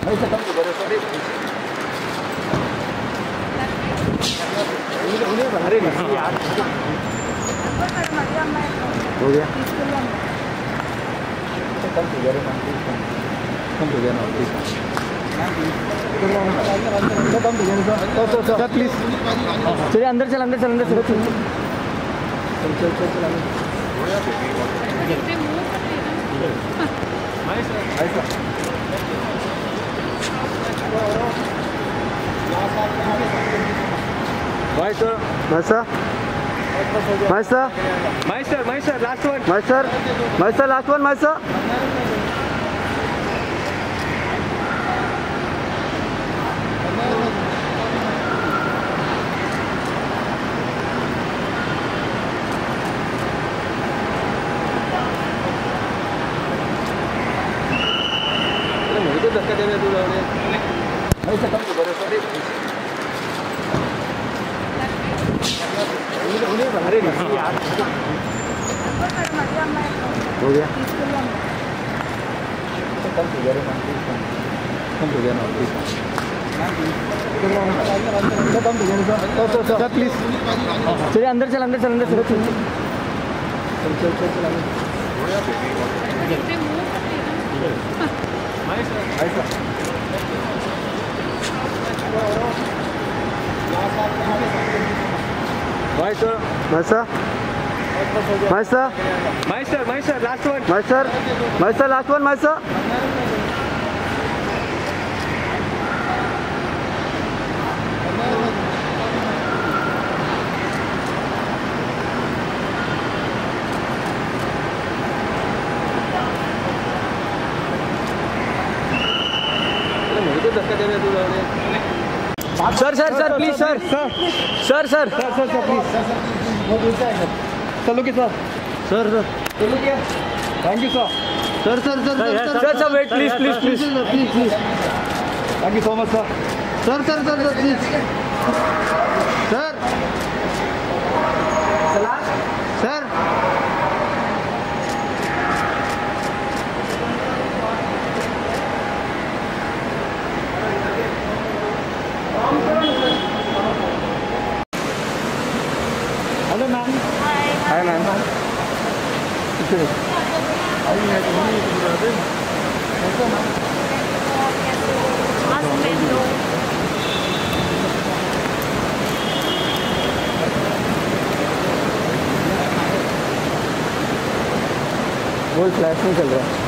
अरे यार हो गया सर प्लीज चलिए अंदर चल अंदर चल अंदर चल चल चल चल चल भाई सर भाई सर भाई सर भाई सर लास्ट वन भाई सर लास्ट वन भाई सर धक्का देने दूर ऐसा कम तो बड़े सर अरे यार हो गया कम तो गया कम तो गया ना कम तो गया सर प्लीज चलिए अंदर चल अंदर चल अंदर चल चल चल चल चल भाई सर भाई सर भाई सर भाई सर लास्ट वन भाई सर लास्ट वन भाई sir sir sir sir please sir sir sir sir sir please चलो कि सर सर सर चलो क्या thank you sir sir sir sir sir sir wait please please please please please thank you so much sir sir sir sir sir please sir sir hello ma'am hi ma'am वो flash नहीं चल रहा।